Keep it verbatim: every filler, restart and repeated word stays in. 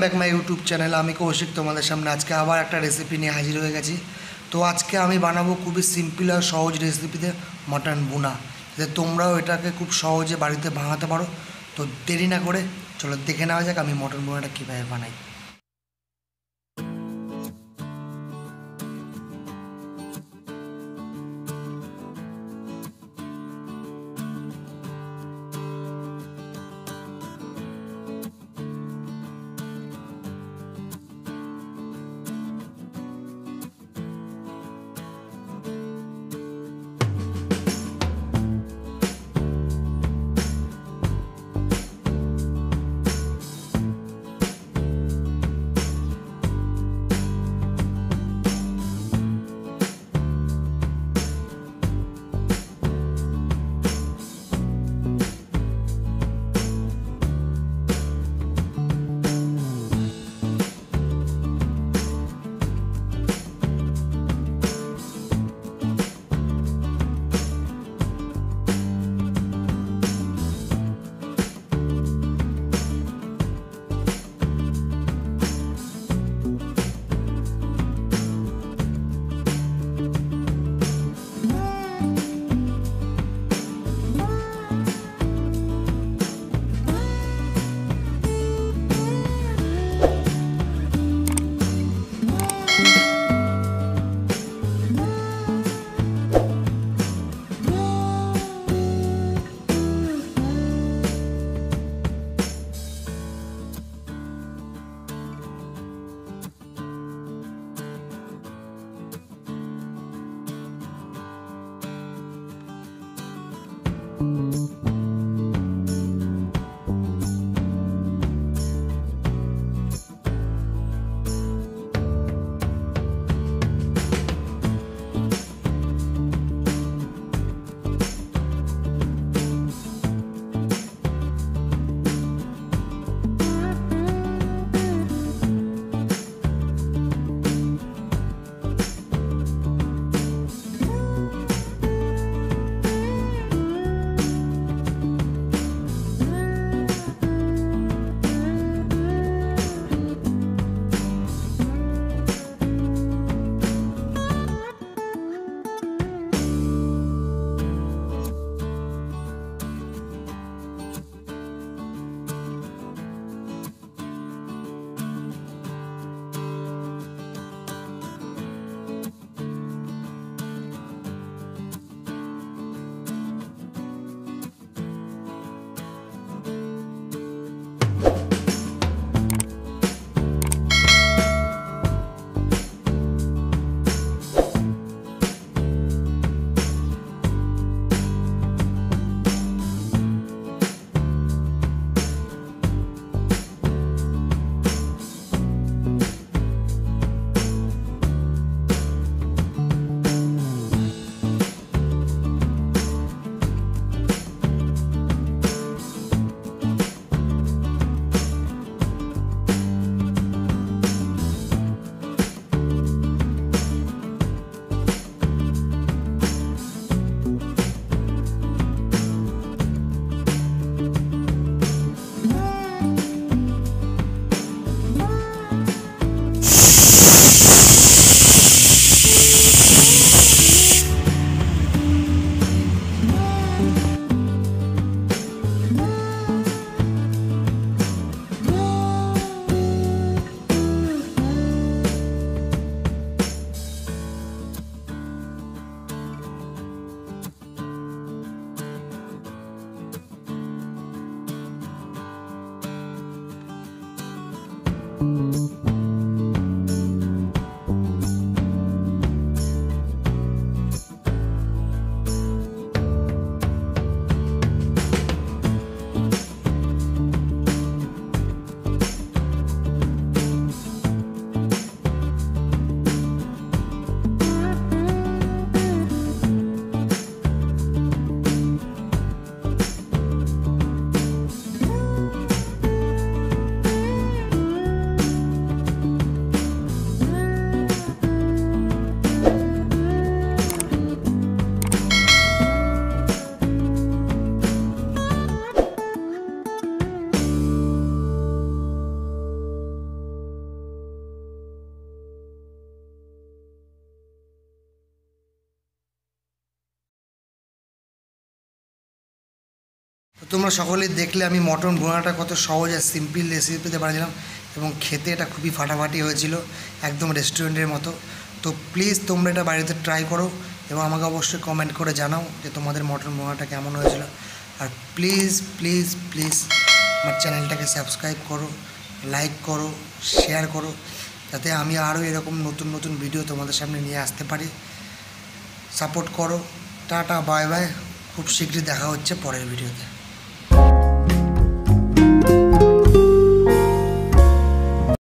Back my YouTube channel. আমি কৌশিক তোমাদের সামনে আজকে আবার একটা রেসিপি নিয়ে হাজির হয়ে গেছি। তো আজকে আমি বানাবো খুবই সিম্পল আর সহজ রেসিপিতে মটন ভুনা, যাতে তোমরাও এটাকে খুব সহজে বাড়িতে বানাতে পারো। তো দেরি না করে চলো দেখে নেওয়া যাক আমি মটন ভুনাটা কীভাবে বানাই। তো তোমরা সকলেই দেখলে আমি মটন ভুনাটা কত সহজ আর সিম্পল রেসিপিতে বানিয়েছিলাম এবং খেতে এটা খুবই ফাটাফাটি হয়েছিল, একদম রেস্টুরেন্টের মতো। তো প্লিজ তোমরা এটা বাড়িতে ট্রাই করো এবং আমাকে অবশ্যই কমেন্ট করে জানাও যে তোমাদের মটন ভুনাটা কেমন হয়েছিল। আর প্লিজ প্লিজ প্লিজ আমার চ্যানেলটাকে সাবস্ক্রাইব করো, লাইক করো, শেয়ার করো, যাতে আমি আরও এরকম নতুন নতুন ভিডিও তোমাদের সামনে নিয়ে আসতে পারি। সাপোর্ট করো। টাটা, বাই বাই, খুব শীঘ্রই দেখা হচ্ছে পরের ভিডিওতে।